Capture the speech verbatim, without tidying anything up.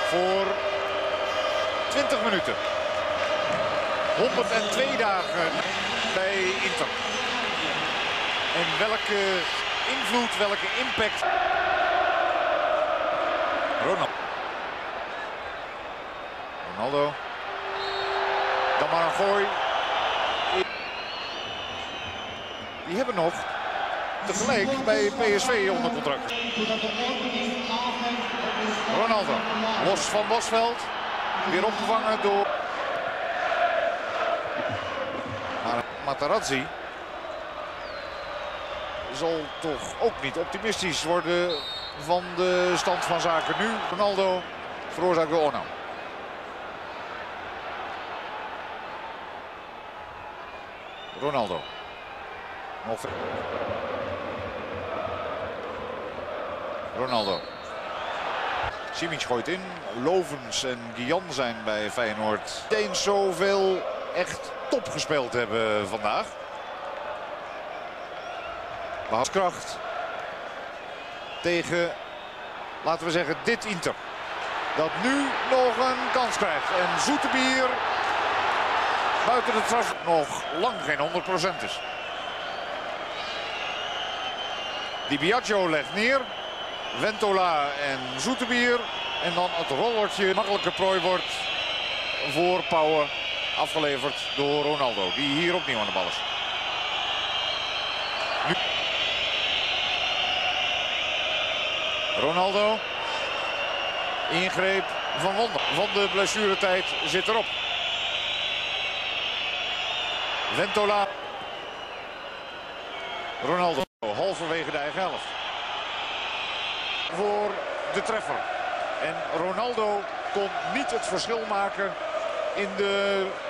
voor twintig minuten. honderdtwee dagen bij Inter. En welke invloed, welke impact. Ronaldo. Ronaldo. Dan maar een gooi. Die hebben nog tegelijk bij P S V onder contract. Ronaldo. Los van Bosveld. Weer opgevangen door maar Materazzi. Zal toch ook niet optimistisch worden van de stand van zaken nu. Ronaldo veroorzaakt door Ono. Ronaldo. Nog Ronaldo. Simic gooit in. Lovens en Guyan zijn bij Feyenoord. Niet eens zoveel echt top gespeeld hebben vandaag. Kracht tegen, laten we zeggen, dit Inter. Dat nu nog een kans krijgt. En Zoetebier buiten de straf nog lang geen honderd procent is. Di Biagio legt neer. Ventola en Zoetebier. En dan het rollertje. Makkelijke prooi wordt voor Pauwen. Afgeleverd door Ronaldo. Die hier opnieuw aan de bal is. Nu. Ronaldo. Ingreep van Wonder. Van de blessuretijd zit erop. Ventola. Ronaldo. Halverwege de eigen helft. Voor de treffer. En Ronaldo kon niet het verschil maken in de